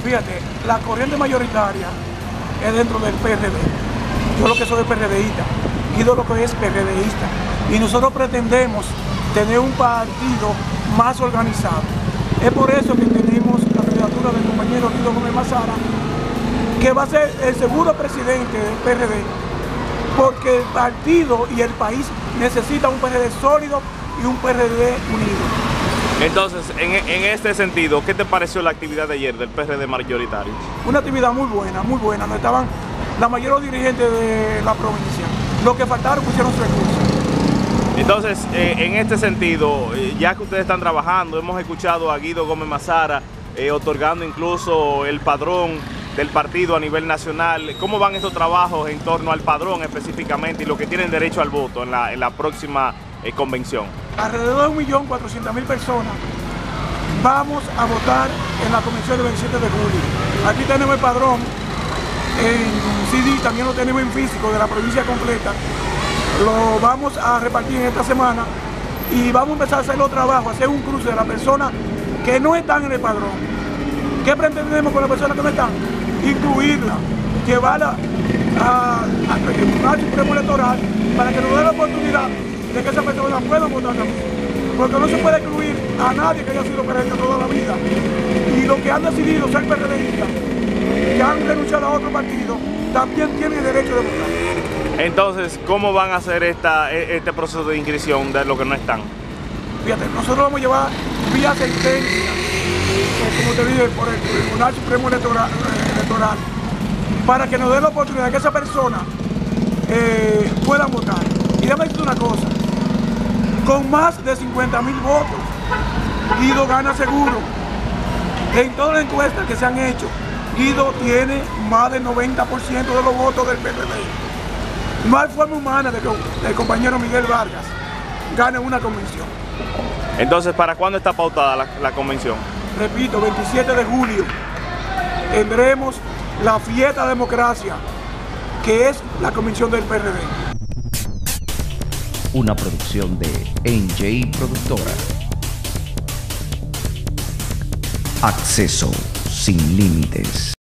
Fíjate, la corriente mayoritaria es dentro del PRD. Yo lo que soy es PRDista, Guido lo que es PRDista. Y nosotros pretendemos tener un partido más organizado. Es por eso que tenemos la candidatura del compañero Guido Gómez Mazara, que va a ser el seguro presidente del PRD, porque el partido y el país necesita un PRD sólido y un PRD unido. Entonces, en este sentido, ¿qué te pareció la actividad de ayer del PRD mayoritario? Una actividad muy buena, donde estaban la mayoría de los dirigentes de la provincia. Lo que faltaron pusieron sus recursos. Entonces, en este sentido, ya que ustedes están trabajando, hemos escuchado a Guido Gómez Mazara otorgando incluso el padrón del partido a nivel nacional. ¿Cómo van estos trabajos en torno al padrón específicamente y los que tienen derecho al voto en la próxima convención? Alrededor de 1.400.000 personas vamos a votar en la convención del 27 de julio. Aquí tenemos el padrón en CD, también lo tenemos en físico de la provincia completa. Lo vamos a repartir en esta semana y vamos a empezar a hacer los trabajos, hacer un cruce de las personas que no están en el padrón. ¿Qué pretendemos con las personas que no están? Incluirla, llevarla al Tribunal Supremo Electoral para que nos dé la oportunidad de que esa persona pueda votar también. Porque no se puede excluir a nadie que haya sido PRD toda la vida. Y los que han decidido ser PRDistas, que han renunciado a otro partido, también tienen el derecho de votar. Entonces, ¿cómo van a hacer este proceso de inscripción de los que no están? Fíjate, nosotros vamos a llevar vía sentencia, como te dije, por el Tribunal Supremo Electoral, para que nos dé la oportunidad de que esa persona pueda votar. Y déjame decirte una cosa, con más de 50.000 votos, Guido gana seguro. En todas las encuestas que se han hecho, Guido tiene más del 90% de los votos del PRD. No hay forma humana de que el compañero Miguel Vargas gane una convención. Entonces, ¿para cuándo está pautada la convención? Repito, 27 de julio tendremos la fiesta de democracia, que es la convención del PRD. Una producción de NJ Productora. Acceso sin límites.